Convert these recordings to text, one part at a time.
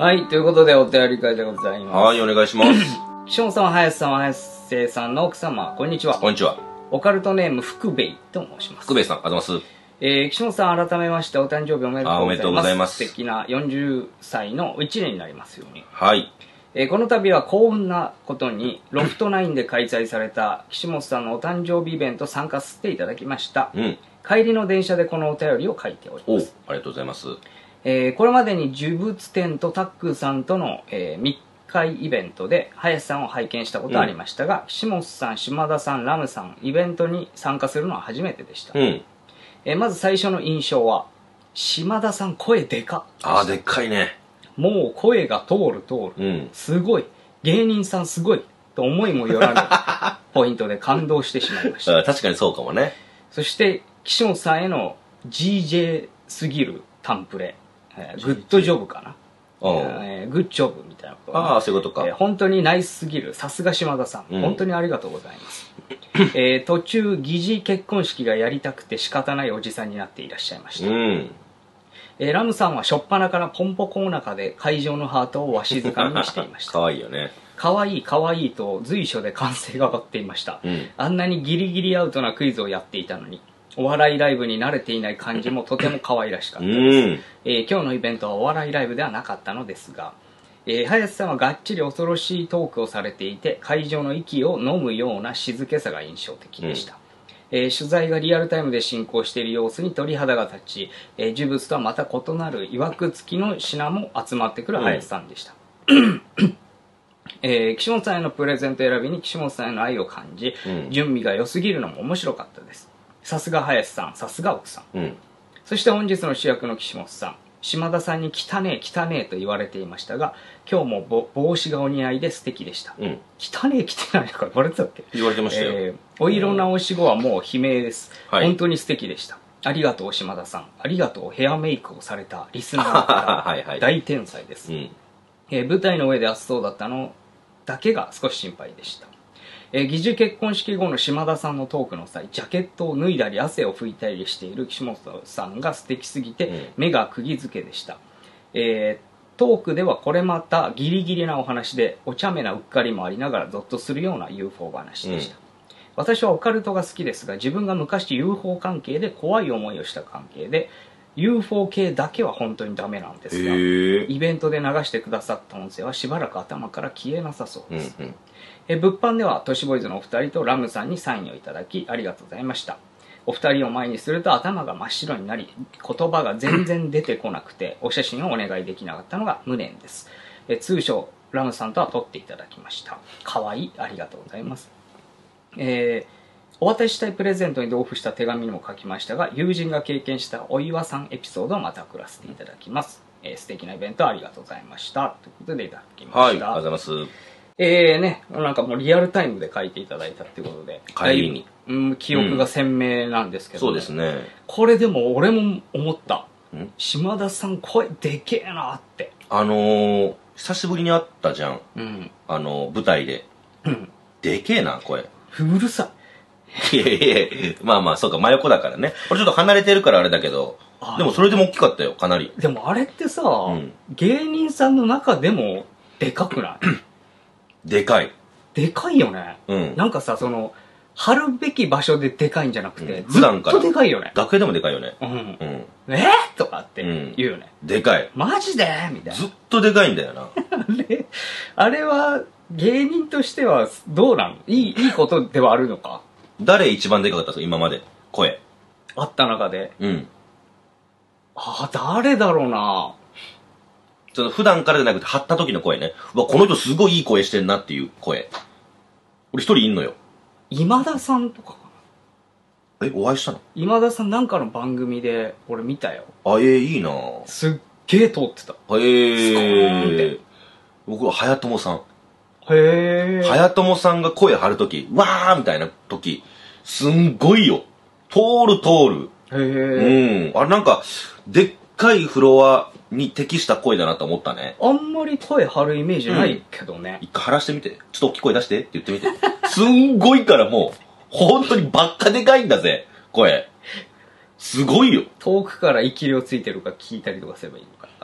はい、ということでお便り会でございます。 はい、お願いします。 岸本さん、林さん、林生さんの奥様、こんにちは。 こんにちは。 オカルトネーム、福兵衛と申します。 福兵衛さん、ありがとうございます。 岸本さん、改めましてお誕生日おめでとうございます。 おめでとうございます。 素敵な40歳の1年になりますように。 はい。 この度は幸運なことに、ロフト9で開催された岸本さんのお誕生日イベント参加させていただきました。 うん。 帰りの電車でこのお便りを書いております。 ありがとうございます。 これまでに呪物展とタックーさんとの、密会イベントで林さんを拝見したことはありましたが、岸本さん、島田さん、ラムさん、イベントに参加するのは初めてでした。 うん。 まず最初の印象は、島田さん声でかっ。 ああ、でっかいね。 もう声が通る。 うん。 すごい。芸人さんすごい。と思いもよらぬポイントで感動してしまいました。 確かにそうかもね。 そして、岸本さんへの GJ すぎるタンプレ。グッドジョブかな。グッジョブみたいなこと、ね。 ああ、そういうことか。 本当にナイスすぎる。さすが島田さん。本当にありがとうございます。途中、疑似結婚式がやりたくて仕方ないおじさんになっていらっしゃいました。 うん。 ラムさんは初っ端からポンポコお腹で会場のハートをわしづかみにしていました。 かわいいよね。 かわいいかわいいと随所で歓声が上がっていました。あんなにギリギリアウトなクイズをやっていたのに。お笑いライブに慣れていない感じもとても可愛らしかったです。今日のイベントはお笑いライブではなかったのですが、林さんはがっちり恐ろしいトークをされていて、会場の息を飲むような静けさが印象的でした。取材がリアルタイムで進行している様子に鳥肌が立ち、呪物とはまた異なる曰く付きの品も集まってくる林さんでした。岸本さんへのプレゼント選びに岸本さんへの愛を感じ、準備が良すぎるのも面白かったです。さすが林さん、さすが奥さん。そして本日の主役の岸本さん、島田さんに汚ねえと言われていましたが、今日も帽子がお似合いで素敵でした。汚ねえとか言われてたっけ？ 言われてましたよ。 お色直し後はもう悲鳴です。本当に素敵でした。ありがとう島田さん。ありがとうヘアメイクをされたリスナーの方。大天才です。舞台の上で熱そうだったのだけが少し心配でした。疑似結婚式後の島田さんのトークの際、ジャケットを脱いだり汗を拭いたりしている岸本さんが素敵すぎて目が釘付けでした。トークではこれまたギリギリなお話でお茶目なうっかりもありながらゾッとするような UFO 話でした。私はオカルトが好きですが、自分が昔 UFO 関係で怖い思いをした関係で UFO 系だけは本当にダメなんですが、イベントで流してくださった音声はしばらく頭から消えなさそうです。物販では都市ボーイズのお二人とラムさんにサインをいただきありがとうございました。お二人を前にすると頭が真っ白になり、言葉が全然出てこなくてお写真をお願いできなかったのが無念です。通称ラムさんとは撮っていただきました。かわいい、ありがとうございます。お渡ししたいプレゼントに同封した手紙にも書きましたが、友人が経験したお岩さんエピソードをまた送らせていただきます。素敵なイベントありがとうございましたということでいただきました。 はい、ありがとうございます。 なんかもうリアルタイムで書いていただいたっていうことで、 帰りに、 記憶が鮮明なんですけど、 そうですね。 これでも俺も思った。島田さん声でけえなって。 久しぶりに会ったじゃん。舞台で。でけえな、声。 うるさい。いやいやいや、まあまあ、そうか、真横だからね。これちょっと離れてるからあれだけど、でもそれでも大きかったよ、かなり。 でもあれってさ、芸人さんの中でもでかくない？ でかい。 でかいよね。なんかさ、貼るべき場所ででかいんじゃなくて、普段から。ずっとでかいよね。 楽屋でもでかいよね。 とかって言うよね。 でかい。 マジでみたいな。 ずっとでかいんだよな。 あれは、芸人としてはどうなの？いいことではあるのか？ 誰一番でかかったんですか今まで。声。 あった中で。誰だろうな。 普段からじゃなくて張った時の声ね。うわ、この人すごいいい声してんなっていう声。俺一人いんのよ。 今田さんとかかな。お会いしたの？ 今田さんなんかの番組で俺見たよ。 いいな。 すっげえ通ってた。スコーンって。 僕は早友さん。 早友さんが声張る時、わーみたいな時、すんごいよ。通る。あれなんか、でっかいフロアに適した声だなと思ったね。 あんまり声張るイメージないけどね。 一回張らしてみて。ちょっと大きい声出してって言ってみて。すんごいからもう、本当にばっかでかいんだぜ、声。すごいよ。 遠くから生き量ついてるか聞いたりとかすればいいのかな。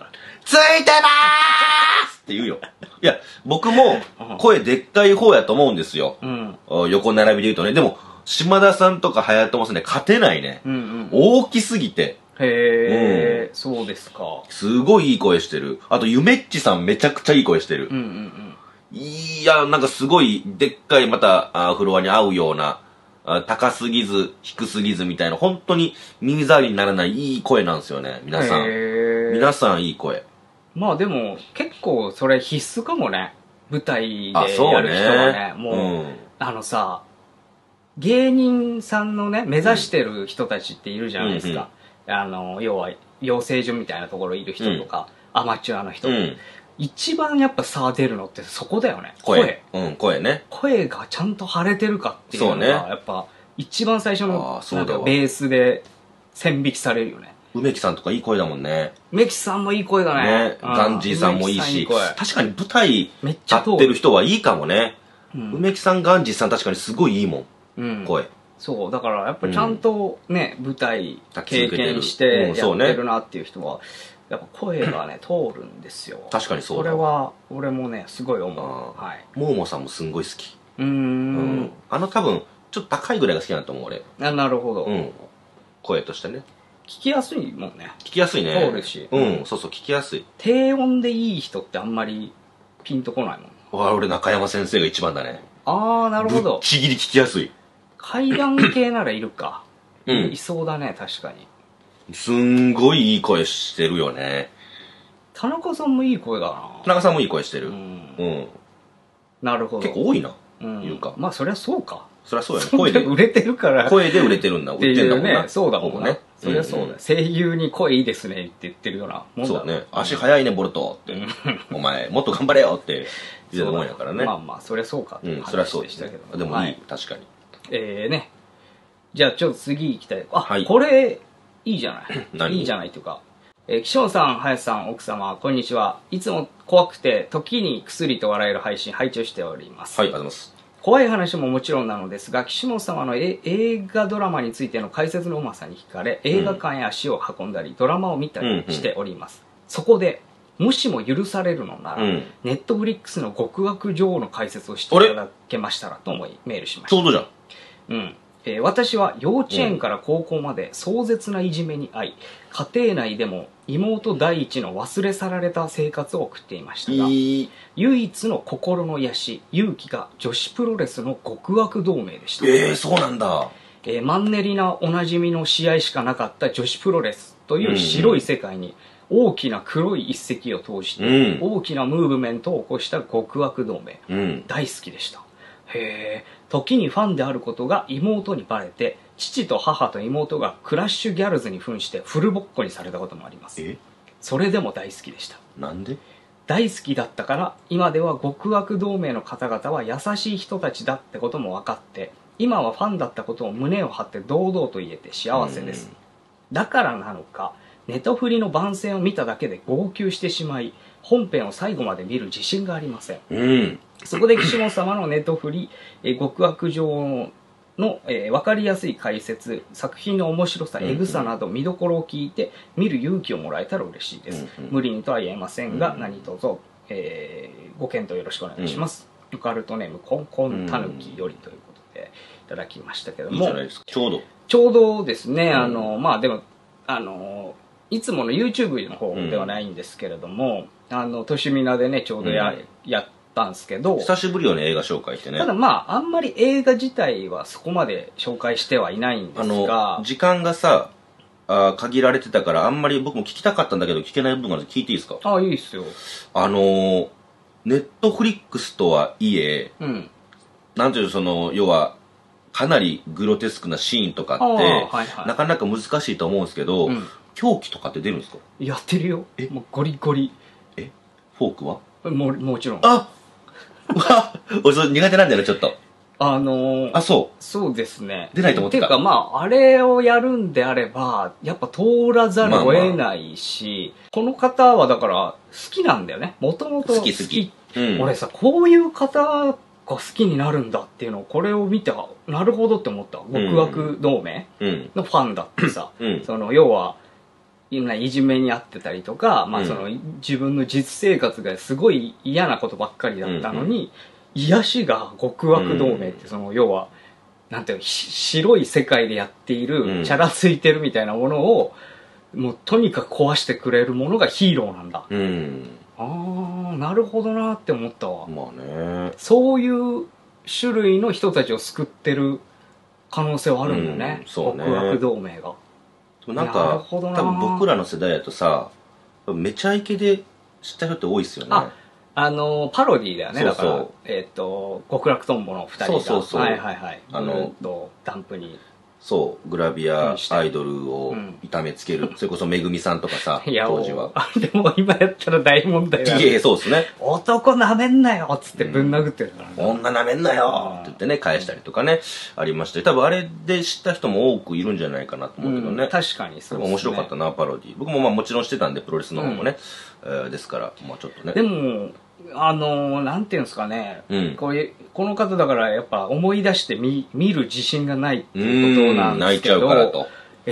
ついてまーすって言うよ。いや、僕も声でっかい方やと思うんですよ。横並びで言うとね。でも、島田さんとか隼人もね、勝てないね。大きすぎて。 へえ、そうですか。 すごいいい声してる。あと、ゆめっちさんめちゃくちゃいい声してる。いや、なんかすごい、でっかいまた、フロアに合うような、高すぎず、低すぎずみたいな、本当に耳障りにならないいい声なんですよね、皆さん。皆さんいい声。 まあでも、結構それ必須かもね。舞台でやる人はね。もう、さ、芸人さんのね、目指してる人たちっているじゃないですか。要は、養成所みたいなところいる人とか、アマチュアの人。一番やっぱ差出るのってそこだよね。声。 声ね。 声がちゃんと張れてるかっていうのが、やっぱ一番最初のベースで線引きされるよね。 梅木さんとかいい声だもんね。 梅木さんもいい声だね。 ガンジーさんもいいし、確かに舞台立ってる人はいいかもね。梅木さん、ガンジーさん確かにすごいいいもん。声。 そう、だからやっぱちゃんとね、舞台経験してやってるなっていう人は、やっぱ声がね、通るんですよ。 確かにそうだ。 これは、俺もね、すごい思う。はい。 モーモさんもすんごい好き。多分、ちょっと高いぐらいが好きなんだと思う、俺。 なるほど。 声としてね。 聞きやすいもんね。 聞きやすいね。 通るし。 そうそう、聞きやすい。 低音でいい人ってあんまりピンとこないもん。 俺、中山先生が一番だね。 なるほど。 ぶっちぎり聞きやすい。 階段系ならいるか。いそうだね、確かに。 すんごいいい声してるよね。 田中さんもいい声だな。 田中さんもいい声してる。 なるほど。 結構多いな。いうか。 まあ、そりゃそうか。 そりゃそうやね。声で売れてるから。 声で売れてるんだ。売ってんだもんね。 そうだもんね。そりゃそうだ。声優に声いいですねって言ってるようなもんだ。 そうね。足速いね、ボルトって。お前、もっと頑張れよって言ってたもんやからね。 まあまあ、そりゃそうかってそりゃそうでしたけど。でもいい、確かに。 ね。じゃあ、ちょっと次行きたい。これ、いいじゃない。いいじゃないというか。岸本さん、林さん、奥様、こんにちは。いつも怖くて、時に薬と笑える配信、拝聴しております。 はい、ありがとうございます。 怖い話ももちろんなのですが、岸本様の映画ドラマについての解説のうまさに惹かれ、映画館へ足を運んだり、ドラマを見たりしております。そこで、もしも許されるのなら、ネットフリックスの極悪女王の解説をしていただけましたらと思い、メールしました。 ちょうどじゃん。 私は幼稚園から高校まで壮絶ないじめに遭い、家庭内でも妹第一の忘れ去られた生活を送っていましたが、唯一の心の癒し、勇気が女子プロレスの極悪同盟でした。 そうなんだ。 マンネリなおなじみの試合しかなかった女子プロレスという白い世界に大きな黒い一石を投じて、大きなムーブメントを起こした極悪同盟、大好きでした。時にファンであることが妹にバレて、父と母と妹がクラッシュギャルズに扮してフルボッコにされたこともあります。それでも大好きでした。 なんで？ 大好きだったから、今では極悪同盟の方々は優しい人たちだってことも分かって、今はファンだったことを胸を張って堂々と言えて幸せです。だからなのか、ネトフリの番宣を見ただけで号泣してしまい、本編を最後まで見る自信がありません。そこで岸本様のネトフリ、極悪女王の、分かりやすい解説、作品の面白さ、エグさなど見どころを聞いて見る勇気をもらえたら嬉しいです。無理にとは言えませんが、何卒、ご検討よろしくお願いします。オカルトネームコンコンタヌキよりということでいただきましたけども、 いいじゃないですか。ちょうどですね。まあでもいつもの YouTube の方ではないんですけれども、としみなでねちょうどやったんですけど、 久しぶりよね、映画紹介ってね。 ただまああんまり映画自体はそこまで紹介してはいないんですが、 時間がさ限られてたからあんまり僕も聞きたかったんだけど聞けない部分があるので聞いていいですか？ いいっすよ。 ネットフリックスとはいえ、なんていう要はかなりグロテスクなシーンとかって、なかなか難しいと思うんですけど、凶器とかって出るんですか？ やってるよ。もうゴリゴリ。 フォークは？ もちろん。 俺それ苦手なんだよね、ちょっと。そうですね。 出ないと思ってた。 っていうかまあ、あれをやるんであれば、やっぱ通らざるを得ないし、この方はだから好きなんだよね。もともと好き。俺さ、こういう方が好きになるんだっていうのを、これを見て、なるほどって思った。極悪同盟のファンだってさ、要は、 いじめにあってたりとか、まあその自分の実生活がすごい嫌なことばっかりだったのに、癒しが極悪同盟って、その要はなんていうの、白い世界でやっている、チャラついてるみたいなものをもうとにかく壊してくれるものがヒーローなんだ。ああ、なるほどなって思ったわ。 まあね。 そういう種類の人たちを救ってる可能性はあるんだね。 そうね。 極悪同盟が。 なんか多分僕らの世代だとさ、めちゃイケで知った人って多いですよね。 パロディーだよね。だから極楽とんぼの二人が、はいはいはい、ダンプに、 そうグラビアアイドルを痛めつける、それこそめぐみさんとかさ、当時は。 でも今やったら大問題だ。 いやそうですね。 男なめんなよっつってぶん殴ってるから、 女なめんなよって言ってね、返したりとかね、ありました。多分あれで知った人も多くいるんじゃないかなと思うけどね。 確かにそうですね。 面白かったな、パロディ。僕もまあもちろんしてたんで、プロレスの方もね。ですから、まあちょっとね。 でも、なんていうんですかね、この方だからやっぱ思い出して見る自信がないっていうことなんですけど、 泣いちゃうからと。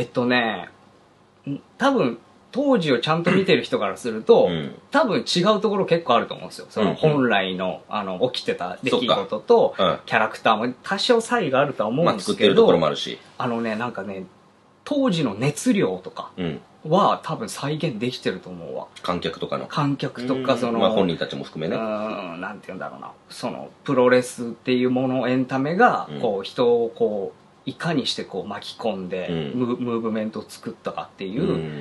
多分当時をちゃんと見てる人からすると、多分違うところ結構あると思うんですよ。その本来の、起きてた出来事と、キャラクターも多少差異があるとは思うんですけど、 作ってるところもあるし。 なんかね、当時の熱量とかは多分再現できてると思うわ。 観客とかの。 観客とか、 まあ本人たちも含めね。 なんて言うんだろうな。その、プロレスっていうもの、エンタメが、こう、人をこう、いかにしてこう巻き込んで、ムーブメントを作ったかっていう。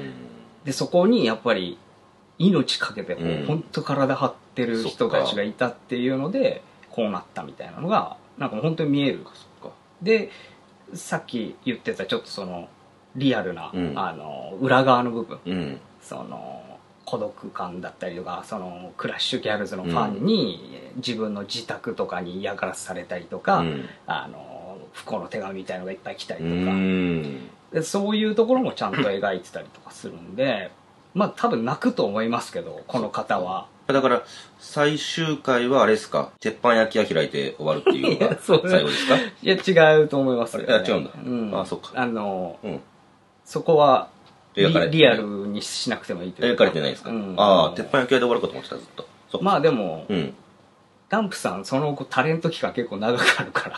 で、そこにやっぱり、命かけて、本当体張ってる人たちがいたっていうので、こうなったみたいなのが、なんか本当に見える。で、さっき言ってたちょっとその、リアルな、裏側の部分、その孤独感だったりとか、そのクラッシュギャルズのファンに自分の自宅とかに嫌がらせされたりとか、不幸の手紙みたいのがいっぱい来たりとか、でそういうところもちゃんと描いてたりとかするんで、まあ多分泣くと思いますけど、この方は。 だから最終回はあれですか、鉄板焼き屋開いて終わるっていうのが最後ですか？ いや違うと思いますよ、ね。 違うんだ。あ、そっか。 そこはリアルにしなくてもいいというか。 描かれてないですか？ああ、鉄板焼き屋で終わるかと思ってた、ずっと。 まあでも、ダンプさん、その後タレント期間結構長くあるから、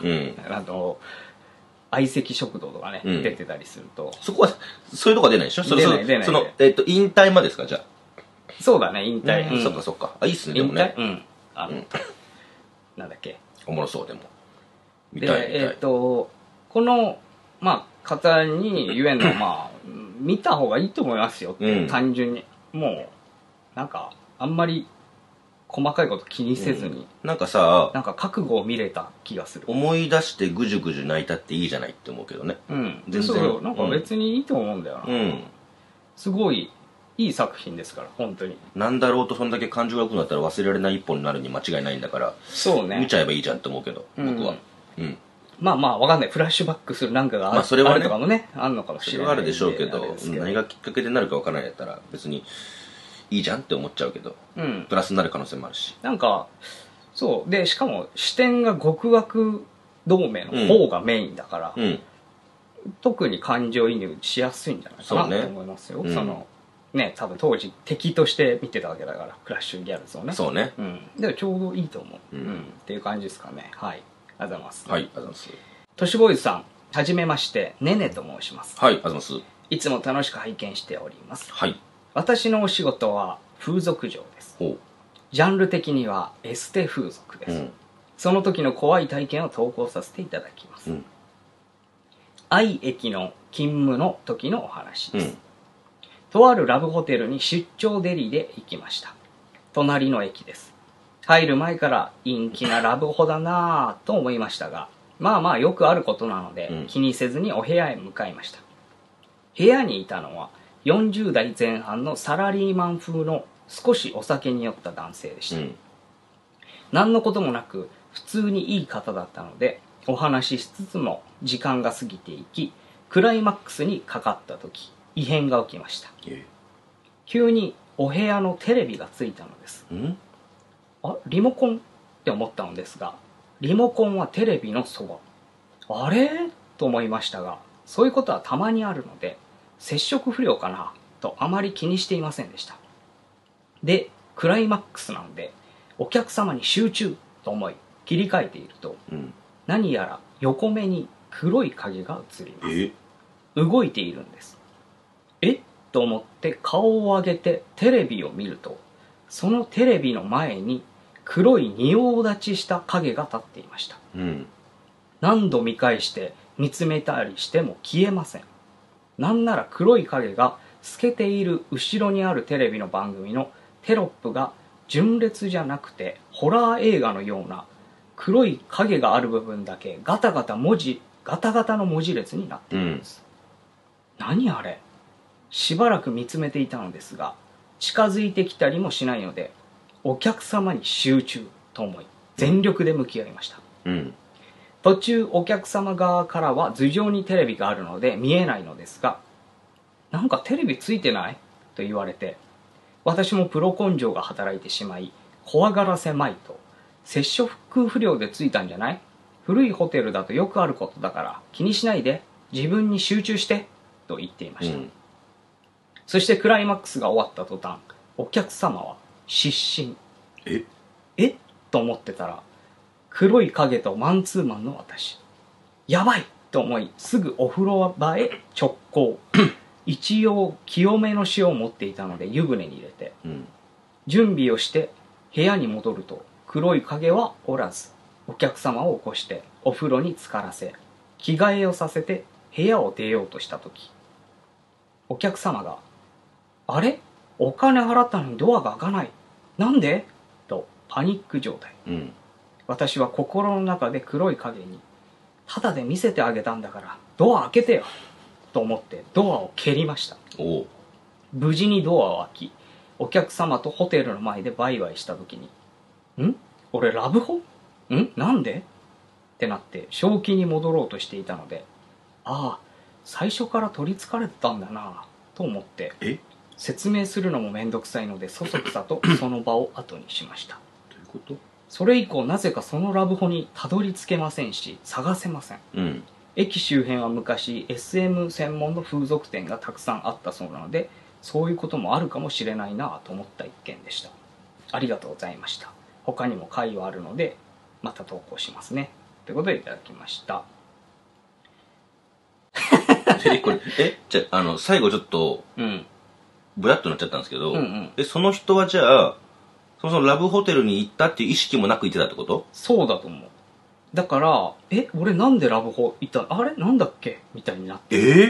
相席食堂とかね、出てたりすると。 そこは、そういうとこは出ないでしょ？ 出ない。 その、引退までですか、じゃあ。 そうだね、引退。 そっかそっか。あ、いいっすね、でもね。 なんだっけ。 おもろそう、でも。 で、この、まあ、方に言えんのは、まあ、見た方がいいと思いますよって、単純に。もう、なんか、あんまり細かいこと気にせずに。 なんかさ、 なんか覚悟を見れた気がする。 思い出してぐじゅぐじゅ泣いたっていいじゃないって思うけどね。 全然。なんか別にいいと思うんだよな。すごい、いい作品ですから、本当に。 なんだろうとそんだけ感情が良くなったら忘れられない一本になるに間違いないんだから、 そうね。 見ちゃえばいいじゃんって思うけど、僕は。 まあまあ、わかんない。フラッシュバックするなんかがあるとかもね、あるのかもしれない。 あるでしょうけど、何がきっかけでなるかわからないやったら、別にいいじゃんって思っちゃうけど、プラスになる可能性もあるし。 なんか、そう。で、しかも視点が極悪同盟の方がメインだから、特に感情移入しやすいんじゃないかなと思いますよ。その、ね、多分当時敵として見てたわけだから、クラッシュギャルズをね。 そうね。 でもちょうどいいと思う。っていう感じですかね。はい。ありがとうございます。 はい、ありがとうございます。 都市ボーイズさん、はじめまして、ねねと申します。 はい、ありがとうございます。 いつも楽しく拝見しております。 はい。 私のお仕事は風俗嬢です。ジャンル的にはエステ風俗です。その時の怖い体験を投稿させていただきます。愛駅の勤務の時のお話です。とあるラブホテルに出張デリで行きました。隣の駅です。入る前から陰気なラブホだなぁと思いましたが、まあまあよくあることなので、気にせずにお部屋へ向かいました。部屋にいたのは40代前半のサラリーマン風の少しお酒に酔った男性でした。何のこともなく普通にいい方だったので、お話ししつつも時間が過ぎていき、クライマックスにかかった時、異変が起きました。急にお部屋のテレビがついたのです。リモコンって思ったのですが、リモコンはテレビのそば。あれと思いましたが、そういうことはたまにあるので、接触不良かなとあまり気にしていませんでした。で、クライマックスなのでお客様に集中と思い切り替えていると、何やら横目に黒い影が映ります。動いているんです。と思って顔を上げてテレビを見ると、そのテレビの前に黒い仁王立ちした影が立っていました。何度見返して見つめたりしても消えません。なんなら黒い影が透けている後ろにあるテレビの番組のテロップが順列じゃなくてホラー映画のような黒い影がある部分だけガタガタの文字列になっているんです。何あれ。しばらく見つめていたのですが近づいてきたりもしないので、お客様に集中と思い全力で向き合いました。途中お客様側からは頭上にテレビがあるので見えないのですが、なんかテレビついてないと言われて、私もプロ根性が働いてしまい怖がらせまいと、接触不良でついたんじゃない、古いホテルだとよくあることだから気にしないで自分に集中してと言っていました。そしてクライマックスが終わった途端、お客様は失神。と思ってたら、黒い影とマンツーマンの私。やばいと思い、すぐお風呂場へ直行。一応清めの塩を持っていたので湯船に入れて、準備をして部屋に戻ると、黒い影はおらず、お客様を起こしてお風呂に浸からせ、着替えをさせて部屋を出ようとしたとき、お客様が、あれ？お金払ったのにドアが開かない。なんで？とパニック状態。私は心の中で黒い影に、ただで見せてあげたんだからドア開けてよと思ってドアを蹴りました。無事にドアを開き、お客様とホテルの前でバイバイした時に、俺ラブホ？なんで？ってなって正気に戻ろうとしていたので、ああ最初から取りつかれてたんだなと思って、説明するのもめんどくさいのでそそくさとその場を後にしました。 どういうこと？ それ以降なぜかそのラブホにたどり着けませんし探せません。駅周辺は昔 SM 専門の風俗店がたくさんあったそうなので、そういうこともあるかもしれないなと思った一件でした。ありがとうございました。他にも回はあるのでまた投稿しますねということでいただきました。 これじゃあ最後ちょっとぼやっとなっちゃったんですけど、その人はじゃあそのラブホテルに行ったっていう意識もなく行ってたってこと？ そうだと思う。だから俺なんでラブホ行ったの、あれなんだっけみたいになって、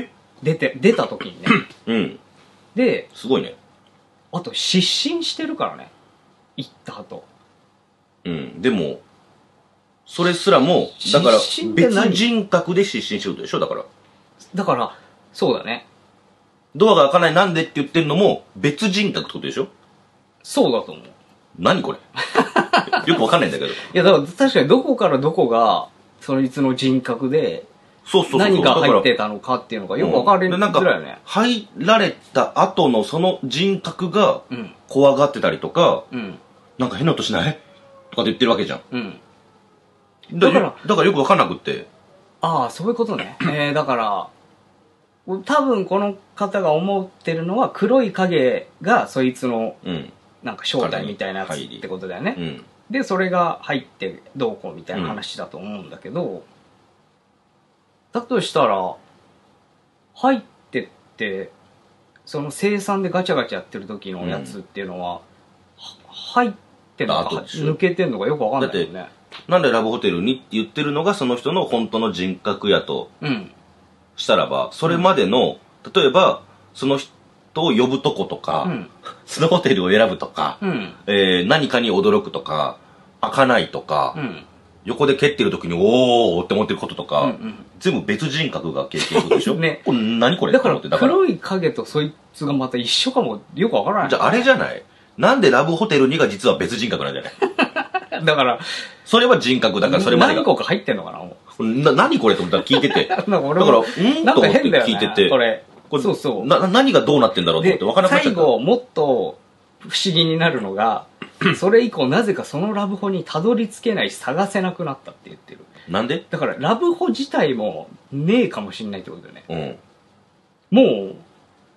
出た時にねですごいね。 あと失神してるからね、行った後。 でもそれすらもだから別人格で失神してるってことでしょ。だからそうだね。 ドアが開かないなんでって言ってるのも別人格ってことでしょ。 そうだと思う。 何これよくわかんないんだけど。いやだから確かにどこからどこがそいつの人格で何が入ってたのかっていうのがよくわかりづらいよね。 入られた後のその人格が怖がってたりとか、なんか変な音しないとかって言ってるわけじゃん。だからよくわかんなくって。 ああそういうことね。だから多分この方が思ってるのは黒い影がそいつのなんか正体みたいなやつってことだよね。でそれが入ってどうこうみたいな話だと思うんだけど、だとしたら入ってってその生産でガチャガチャやってる時のやつっていうのは、入ってんのか抜けてんのかよくわかんないよね。だってなんでラブホテルにって言ってるのがその人の本当の人格やとしたらば、それまでの例えばその人を呼ぶとことか、そのホテルを選ぶとか、何かに驚くとか開かないとか、横で蹴ってる時におーって思ってることとか、全部別人格が経験するでしょ。ね、これ何これだから黒い影とそいつがまた一緒かもよくわからない。 じゃああれじゃない、なんでラブホテルにが実は別人格なんじゃないだからそれは人格だから、それまで何個か入ってんのかな。 何これと思ったら聞いててだからなんか変だよね、 聞いててこれそう何がどうなってんだろうと思って分からなくなっちゃった。 最後もっと不思議になるのがそれ以降なぜかそのラブホにたどり着けないし探せなくなったって言ってる。 なんで？ だからラブホ自体もねえかもしんないってことだよね。もう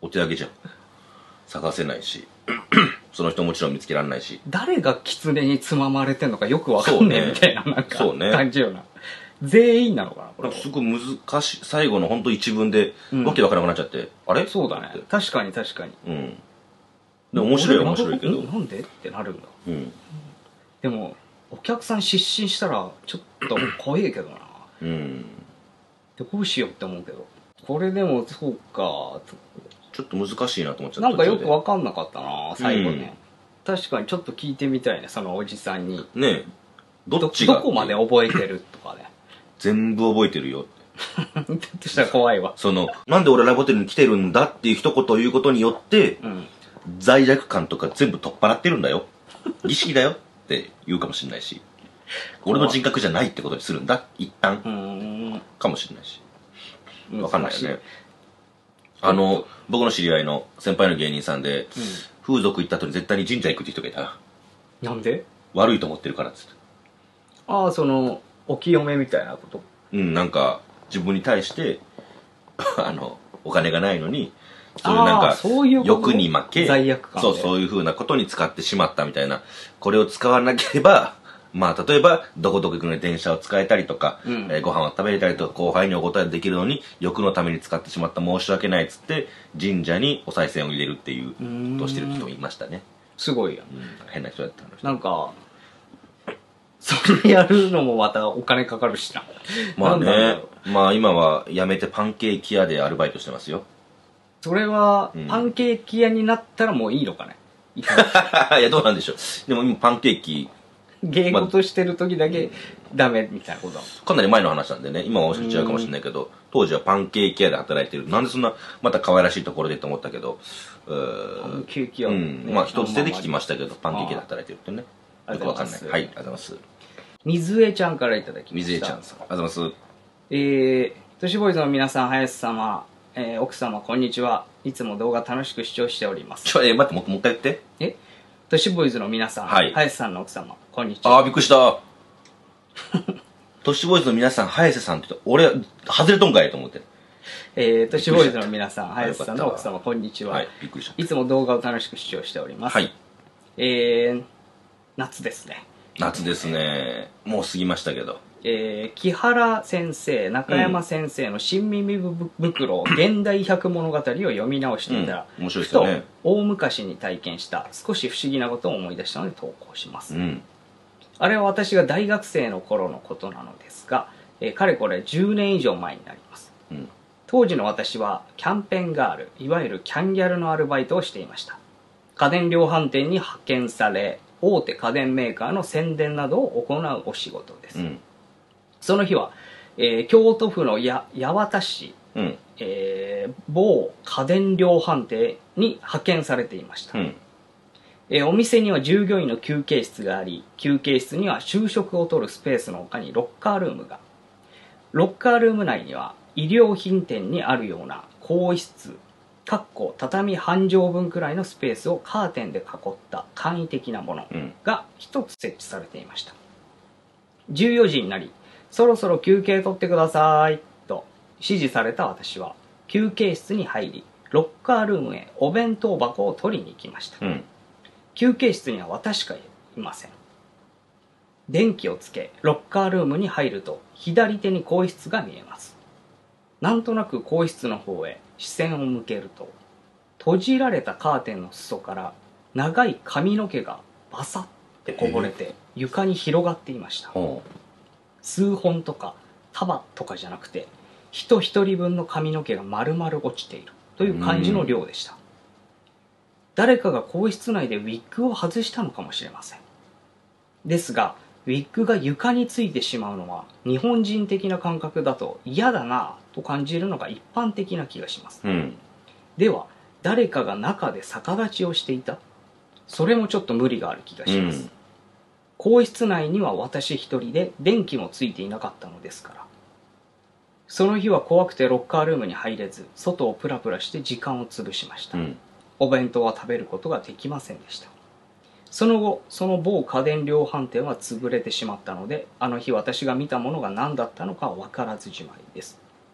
お手上げじゃん。探せないしその人もちろん見つけられないし、 誰が狐につままれてんのかよくわかんねえみたいな、なんかそうね感じような。全員なのかなこれ。 すごい難しい。最後の本当一文で、わけわからなくなっちゃって、あれそうだね。確かに確かに。 うん。で面白いは面白いけど。 なんでってなるんだ。うん。でも、お客さん失神したら、ちょっと怖いけどな。うん。どうしようって思うけど。これでも、そうか。 ちょっと難しいなと思っちゃった。 なんかよくわかんなかったな、最後ね。確かにちょっと聞いてみたいね、そのおじさんに。 ねえ。どっちがどこまで覚えてるとかね。 全部覚えてるよって。 だとしたら怖いわ。 なんで俺ライブホテルに来てるんだっていう一言を言うことによって、罪悪感とか全部取っ払ってるんだよ。儀式だよって言うかもしれないし。俺の人格じゃないってことにするんだ、一旦。かもしれないし。わかんないよね。僕の知り合いの先輩の芸人さんで、風俗行った後に絶対に神社行くって人がいた。 なんで？ 悪いと思ってるからっつって。 ああ、お清めみたいなこと？ なんか、自分に対して、お金がないのに、そういう欲に負け、 罪悪感で。 そういう風なことに使ってしまったみたいな。これを使わなければ、まあ、例えば、どこどこ行くのに電車を使えたりとか、ご飯を食べれたりとか、後輩にお答えできるのに、欲のために使ってしまった、申し訳ないっつって、神社にお賽銭を入れるっていうことをしてる人もいましたね。 すごいよ。 変な人だったの。 なんか、それやるのもまたお金かかるしな。 まあね、まあ今は辞めてパンケーキ屋でアルバイトしてますよ。 それは、パンケーキ屋になったらもういいのかね。 いや、どうなんでしょう。でも今パンケーキ、 芸事してる時だけダメみたいなことだ。 かなり前の話なんでね、今は教えちゃうかもしれないけど、当時はパンケーキ屋で働いてる。なんでそんな、また可愛らしいところでと思ったけど、 パンケーキ屋、 まあ一つ手で聞きましたけど、パンケーキ屋で働いてるってね。よくわかんない。はい、ありがとうございます。 水江ちゃんからいただきました。 水江ちゃんさん、ありがとうございます。 都市ボーイズの皆さん、林様、奥様、こんにちは。いつも動画楽しく視聴しております。 待って、もう一回言って。 都市ボーイズの皆さん、林さんの奥様、こんにちは。 びっくりした。都市ボーイズの皆さん、林さんって言った。俺、外れとんかいと思って。 都市ボーイズの皆さん、林さんの奥様、こんにちは。 びっくりした。 いつも動画を楽しく視聴しております。夏ですね。 夏ですね。もう過ぎましたけど。 木原先生、中山先生の新耳袋、現代百物語を読み直していたら、 面白いですよね。 大昔に体験した少し不思議なことを思い出したので投稿します。あれは私が大学生の頃のことなのですが、かれこれ10年以上前になります。当時の私はキャンペーンガール、いわゆるキャンギャルのアルバイトをしていました。家電量販店に派遣され、大手家電メーカーの宣伝などを行うお仕事です。その日は、京都府の八幡市、某家電量販店に派遣されていました。お店には従業員の休憩室があり、休憩室には昼食をとるスペースの他にロッカールームが。ロッカールーム内には衣料品店にあるような更衣室、畳半畳分くらいのスペースをカーテンで囲った簡易的なものが一つ設置されていました。14時になり、そろそろ休憩取ってくださいと指示された私は休憩室に入り、ロッカールームへお弁当箱を取りに行きました。休憩室には私しかいません。電気をつけ、ロッカールームに入ると左手に更衣室が見えます。なんとなく更衣室の方へ視線を向けると、閉じられたカーテンの裾から長い髪の毛がバサッてこぼれて床に広がっていました。数本とか束とかじゃなくて、人一人分の髪の毛が丸々落ちているという感じの量でした。誰かが更衣室内でウィッグを外したのかもしれません。ですが、ウィッグが床についてしまうのは日本人的な感覚だと嫌だなと感じるのが一般的な気がします。では、誰かが中で逆立ちをしていた？それもちょっと無理がある気がします。更衣室内には私一人で電気もついていなかったのですから。その日は怖くてロッカールームに入れず、外をプラプラして時間を潰しました。お弁当は食べることができませんでした。その後、その某家電量販店は潰れてしまったので、あの日私が見たものが何だったのかは分からずじまいです。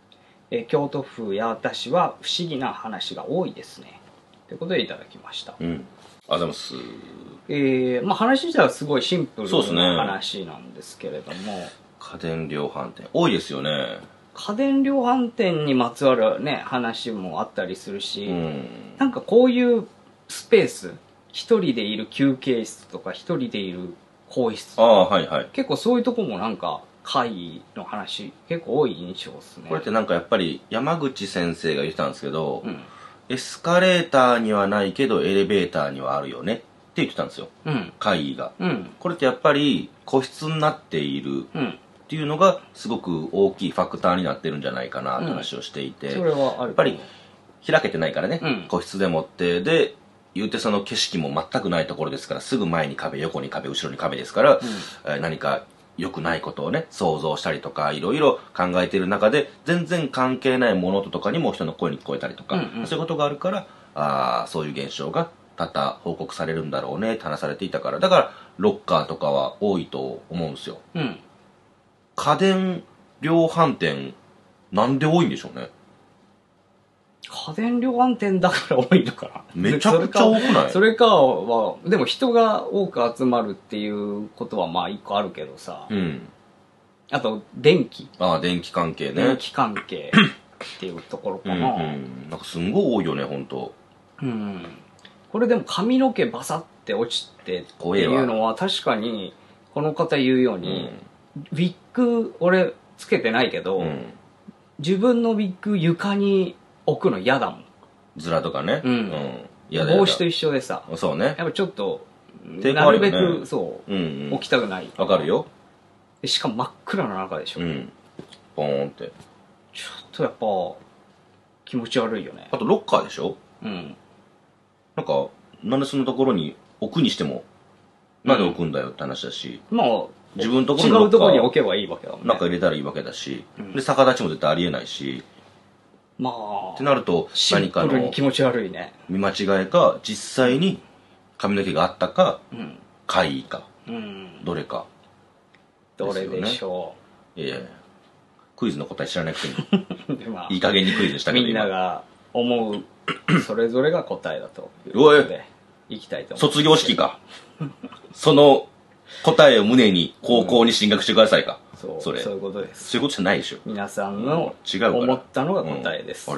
京都府八幡市は不思議な話が多いですね。ということでいただきました。 うん。ありがとうございます。 話自体はすごいシンプルな話なんですけれども、 家電量販店多いですよね。 家電量販店にまつわるね話もあったりするし、なんかこういうスペース、一人でいる休憩室とか一人でいる更衣室とか、 はいはい、 結構そういうとこもなんか会議の話結構多い印象ですね。 これってなんかやっぱり山口先生が言ってたんですけど、エスカレーターにはないけどエレベーターにはあるよねって言ってたんですよ、会議が、これってやっぱり個室になっている、っていうのがすごく大きいファクターになってるんじゃないかなって話をしていて、 それはある。 やっぱり開けてないからね、個室でもってで言うてその景色も全くないところですから、すぐ前に壁、横に壁、後ろに壁ですから、何か良くないことをね想像したりとかいろいろ考えている中で全然関係ない物音とかにも人の声に聞こえたりとか、そういうことがあるからそういう現象が多々報告されるんだろうねって話されていたから、だからロッカーとかは多いと思うんですよ。家電量販店なんで多いんでしょうね。 家電量販店だから多いのかな。 めちゃくちゃ多くない？ それかはでも人が多く集まるっていうことはまあ一個あるけどさ、あと電気関係ね。 電気関係っていうところかな。 なんかすんごい多いよね本当。 これでも髪の毛バサって落ちてっていうのは確かにこの方言うように、ウィッグ俺つけてないけど、自分のウィッグ床に置くの嫌だもん。 ズラとかね。 帽子と一緒でさ。 そうね。 やっぱちょっと、なるべく、置きたくない。 わかるよ。 しかも真っ暗な中でしょ。 ポーンって。 ちょっとやっぱ、気持ち悪いよね。 あとロッカーでしょ。なんか、なんでそんなところに置くにしても、なんで置くんだよって話だし。 まあ、 自分のところの違うところに置けばいいわけだもんね。 なんか入れたらいいわけだし、で逆立ちも絶対ありえないし、 まあってなると何かの気持ち悪いね。 見間違いか実際に髪の毛があったか、怪異か、どれか、 どれでしょう。いやクイズの答え知らなくてもいい加減にクイズしたけどみんなが思うそれぞれが答えだということでいきたいと思います。 卒業式かその答えを胸に高校に進学してくださいか。 そういうことです。 そういうことじゃないでしょ。 皆さんの思ったのが答えです。はい。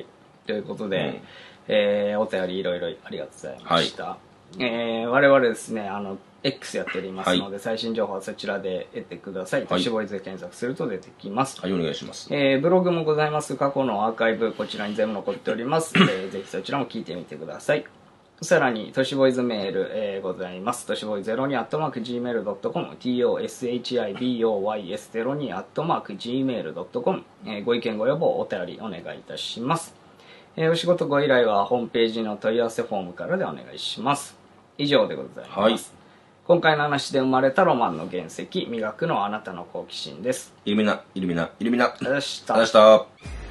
ということで、お便りいろいろありがとうございました。我々ですね、X やっておりますので、最新情報はそちらで得てください。都市ボーイズで検索すると出てきます。 はい、お願いします。 ブログもございます。過去のアーカイブ、こちらに全部残っております。ぜひそちらも聞いてみてください。さらに、都市ボーイズメール、ございます。都市ボーイズ02@gmail.com、toshiboys02@gmail.com、ご意見ご要望、お便りお願いいたします。お仕事ご依頼はホームページの問い合わせフォームからでお願いします。以上でございます。今回の話で生まれたロマンの原石、磨くのあなたの好奇心です。 イルミナ。 ありがとうございました。 ありがとうございました。